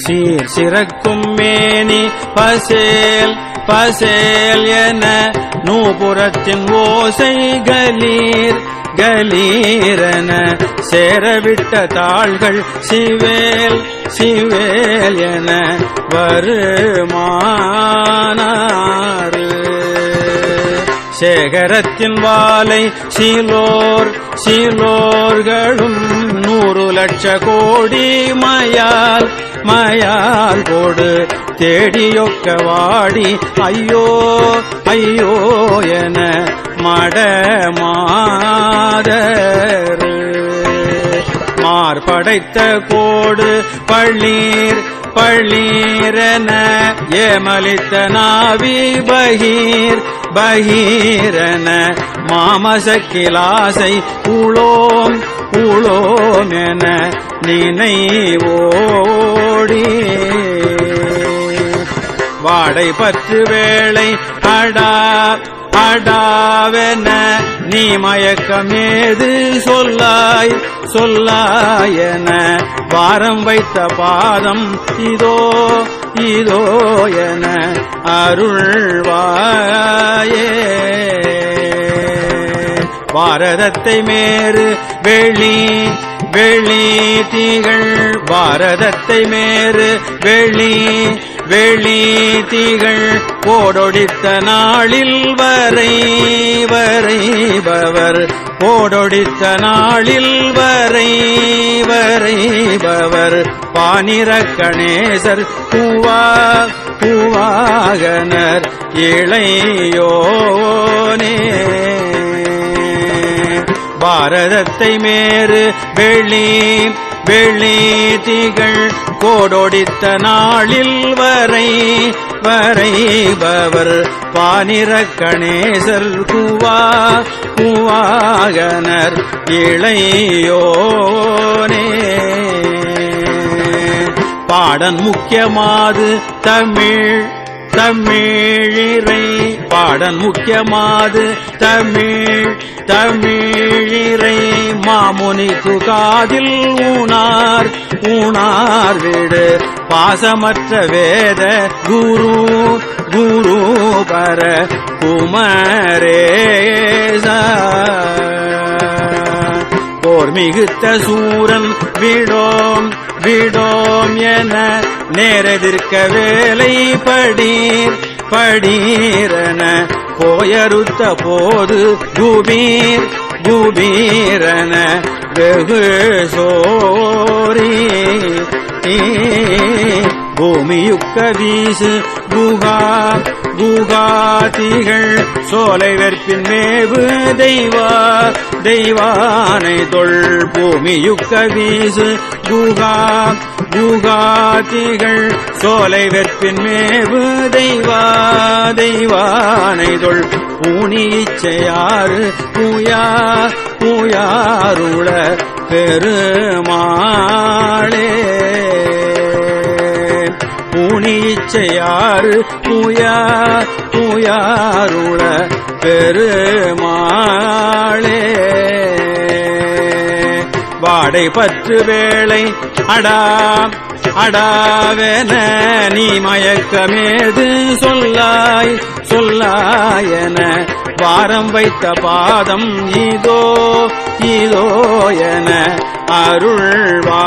சீர் சிறக்கும் மேனி பசேல் பசேல் என நூபுரத்தின் ஓசை கலீர் கலீரென சேரவிட்ட தாள்கள் சிவேல் சிவேல் என வருமானாறு சேகரத்தின் வாலை சீலோர் சீலோர்களும் 100 லட்ச கோடி மயால் மயால் கோடு தேடியொக்க வாடி ஐயோ ஐயோ என மடமாதரு மார்படைத்த கோடு பள்ளீர் பள்ளீரென ஏமலித்த நாவி பகீர் பகீரென மாமசக்கிலாசை உளோம் உளோம் என நினைவோடி வாடை பற்று வேளை அடா அடாவென நீ மயக்கமேது சொல்லாய் சொல்லாயென வாரம் வைத்த பாதம் இதோ இதோ என அருள்வாயே பாரதத்தை மேறு வெளி வெளி திகழ் பாரதத்தை மேறு வெளி வெளி திகழ் போடொடித்த நாளில் வரை வரைபவர் போடொடித்த நாளில் வரை வரைபவர் பானிரக்கணேசர் பூவா பூவாகனர் இளையோனே பாரதத்தை மேறு வெளி வெளி திகழ் கோடொடித்த நாளில் வரை வரைபவர் பானிரக்கணேசர் கூவா கூவாகனர் இளையோனே பாடன் முக்கியமாது தமிழ் தமிழிறை பாடன் முக்கியமாது தமிழ் தமிழிறை மாமுனி துகாதில் ஊனார் ஊனார் வீடு பாசமற்ற வேத குரு குரு பர குமரேசா போர் மிகுத்த சூரன் விடோம் விடோம் என நேரெதிர்க்க வேலை படீர் படீரென போயறுத்த போது குபீர் குபீரென வெகு சோரி பூமியுக்க வீசு குகா குகாதிகள் சோலை வெற்பின் மேவு தெய்வா தெய்வானை தொல் பூமியுக்க வீசு குகா குகாதிகள் சோலை வெற்பின் மேவு தெய்வா தெய்வானை தொல் பூனி இச்சையாறு பூயா பூயாருள பெருமாளே பூனி இச்சையாறு பூயா பூயாருள பெருமாளே வாடை பற்று வேளை அடா அடாவென நீ மயக்கமேது சொல்லாய் சொல்லாயென வாரம் வைத்த பாதம் இதோ இதோ என அருள்வா